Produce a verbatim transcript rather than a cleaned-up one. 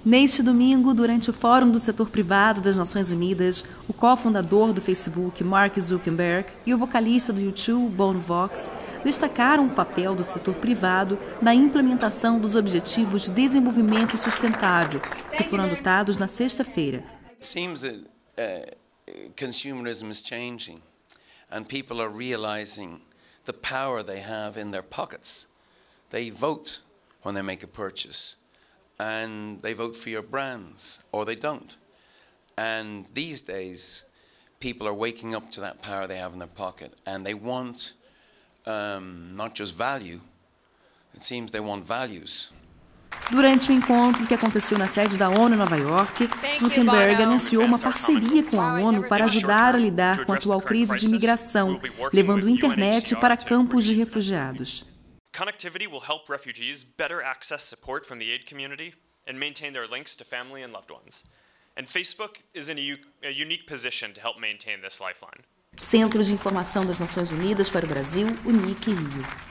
Neste domingo, durante o Fórum do Setor Privado das Nações Unidas, o cofundador do Facebook, Mark Zuckerberg, e o vocalista do YouTube, Bono Vox, destacaram o papel do setor privado na implementação dos Objetivos de Desenvolvimento Sustentável, que foram adotados na sexta-feira. It seems that uh, consumerism is changing and people are realizing the power they have in their pockets. They vote when they make a purchase and they vote for your brands or they don't. And these days people are waking up to that power they have in their pocket and they want um, not just value, it seems they want values. Durante o encontro que aconteceu na sede da ONU em Nova York, Zuckerberg anunciou uma parceria com a ONU para ajudar a lidar com a atual crise de imigração, levando a internet para campos de refugiados. Connectivity will help refugees better access support from the aid community and maintain their links to family and loved ones. And Facebook is in a, a unique position to help maintain this lifeline. Centro de Informação das Nações Unidas para o Brasil, U N I C Rio.